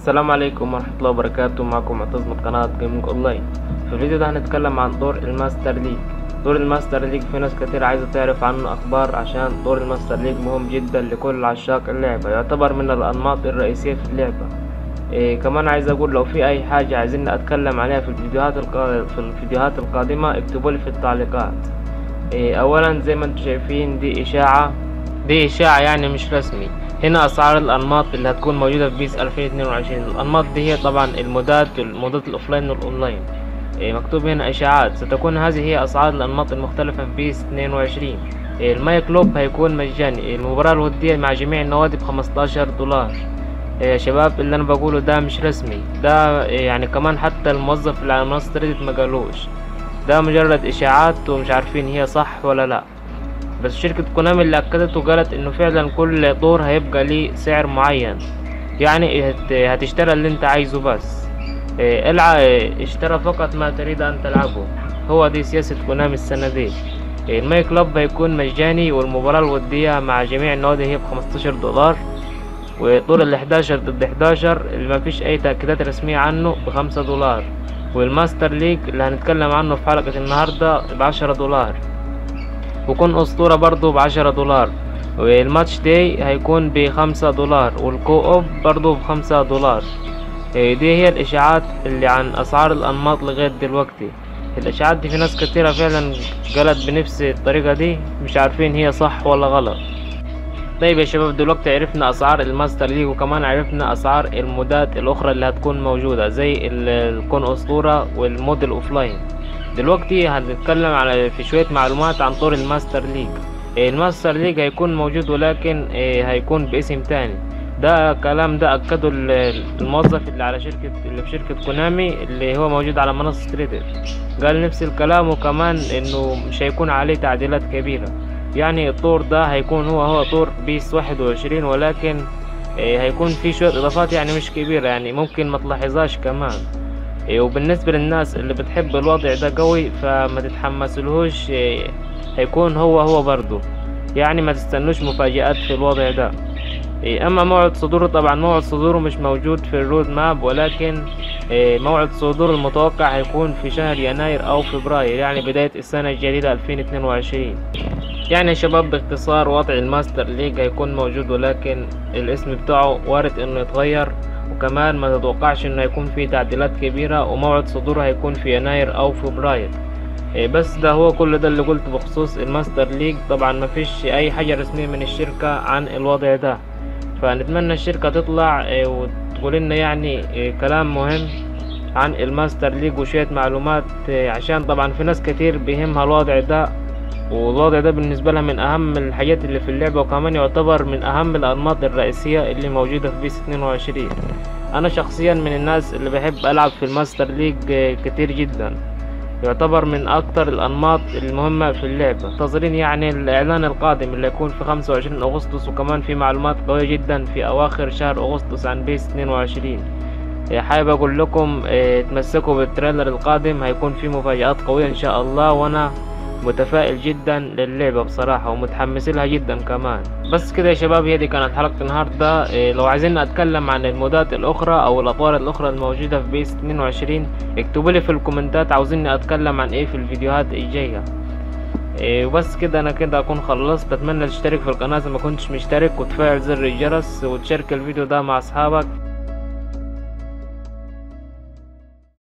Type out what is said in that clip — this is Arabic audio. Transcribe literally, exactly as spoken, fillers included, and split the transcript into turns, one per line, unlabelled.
السلام عليكم ورحمة الله وبركاته. معكم معتز من قناة جيمنج اونلاين. في الفيديو ده هنتكلم عن دور الماستر ليج. دور الماستر ليج في ناس كتير عايزة تعرف عنه اخبار، عشان دور الماستر ليج مهم جدا لكل عشاق اللعبة، يعتبر من الانماط الرئيسية في اللعبة. إيه كمان عايز اقول لو في اي حاجة عايزين اتكلم عليها في الفيديوهات القا... في الفيديوهات القادمة اكتبولي في التعليقات. إيه اولا زي ما انتم شايفين دي اشاعة دي اشاعة يعني مش رسمي. هنا اسعار الانماط اللي هتكون موجودة في بيس ألفين واثنين وعشرين. الانماط دي هي طبعا المودات المودات الاوفلاين والاونلاين. إيه مكتوب هنا اشاعات. ستكون هذه هي اسعار الانماط المختلفة في بيس اثنين وعشرين. إيه الماي كلوب هيكون مجاني. المباراة الودية مع جميع النوادي بخمستاشر دولار. إيه يا شباب اللي انا بقوله ده مش رسمي، ده إيه يعني كمان حتى الموظف اللي على منصة ريدت مقالوش، ده مجرد اشاعات ومش عارفين هي صح ولا لا. بس شركة كونامي اللي اكدت وقالت انه فعلا كل دور هيبقى ليه سعر معين، يعني هت- هتشتري اللي انت عايزه بس. إيه، العب اشترى فقط ما تريد ان تلعبه. هو دي سياسة كونامي السنة دي. إيه، الماي كلوب هيكون مجاني، والمباراة الودية مع جميع النوادي هي بخمستاشر دولار، ودور ال حداشر ضد حداشر اللي مفيش اي تأكيدات رسمية عنه بخمسة دولار، والماستر ليج اللي هنتكلم عنه في حلقة النهاردة بعشرة دولار، وكون اسطورة برضو بعشرة دولار، والماتش داي هيكون بخمسة دولار، والكو اوب برضو بخمسة دولار. إيه دي هي الاشاعات اللي عن اسعار الانماط لغاية دلوقتي. الاشاعات دي في ناس كتيرة فعلا قالت بنفس الطريقة دي، مش عارفين هي صح ولا غلط. طيب يا شباب دلوقتي عرفنا اسعار الماستر ليج، وكمان عرفنا اسعار المودات الاخرى اللي هتكون موجودة زي ال- الكون اسطورة والمود الاوفلاين. دلوقتي هنتكلم على في شوية معلومات عن طور الماستر ليج. إيه، الماستر ليج هيكون موجود، ولكن إيه، هيكون باسم تاني. ده كلام ده اكده ال- الموظف اللي على شركة اللي في شركة كونامي اللي هو موجود على منصة ريدت، قال نفس الكلام، وكمان انه مش هيكون عليه تعديلات كبيرة. يعني الطور ده هيكون هو هو طور بيس واحد وعشرين، ولكن إيه، هيكون في شوية اضافات يعني مش كبيرة، يعني ممكن ما تلاحظهاش كمان. إيه، وبالنسبة للناس اللي بتحب الوضع ده قوي فما تتحمسلهوش. إيه، هيكون هو هو برضو، يعني ما تستنوش مفاجآت في الوضع ده. إيه، اما موعد صدوره، طبعا موعد صدوره مش موجود في الرود ماب، ولكن إيه، موعد صدور المتوقع هيكون في شهر يناير او فبراير، يعني بداية السنة الجديدة ألفين واثنين وعشرين. يعني يا شباب باختصار وضع الماستر ليج هيكون موجود، ولكن الاسم بتاعه وارد انه يتغير، وكمان ما تتوقعش انه هيكون فيه تعديلات كبيرة، وموعد صدوره هيكون في يناير او فبراير. إيه، بس ده هو كل ده اللي قلته بخصوص الماستر ليج. طبعا ما فيش اي حاجة رسمية من الشركة عن الوضع ده، فنتمنى الشركة تطلع إيه، وتقول لنا يعني إيه، كلام مهم عن الماستر ليج وشوية معلومات. إيه، عشان طبعا في ناس كتير بيهمها الوضع ده، والوضع ده بالنسبة لها من أهم الحاجات اللي في اللعبة، وكمان يعتبر من أهم الأنماط الرئيسية اللي موجودة في بيس اثنين وعشرين. أنا شخصيا من الناس اللي بحب ألعب في الماستر ليج كتير جدا، يعتبر من أكتر الأنماط المهمة في اللعبة. منتظرين يعني الإعلان القادم اللي يكون في خمسة وعشرين أغسطس، وكمان في معلومات قوية جدا في أواخر شهر أغسطس عن بيس اثنين وعشرين. حابب أقول لكم اه، تمسكوا بالتريلر القادم، هيكون في مفاجآت قوية إن شاء الله، وأنا متفائل جدا للعبة بصراحة، ومتحمس لها جدا كمان. بس كده يا شباب، هي دي كانت حلقة النهاردة. إيه لو عايزين اتكلم عن المودات الاخرى او الاطوار الاخرى الموجودة في بيس اثنين وعشرين اكتبوا لي في الكومنتات عاوزيني اتكلم عن ايه في الفيديوهات الجاية. إيه وبس كده انا كده اكون خلصت. اتمنى تشترك في القناة اذا ما كنتش مشترك، وتفعل زر الجرس، وتشارك الفيديو ده مع اصحابك.